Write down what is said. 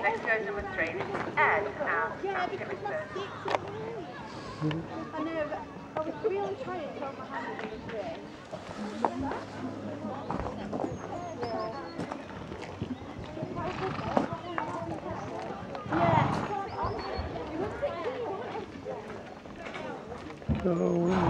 exercise number 3 and activities. I know, but I was really trying to hold my hand in the tree. Oh.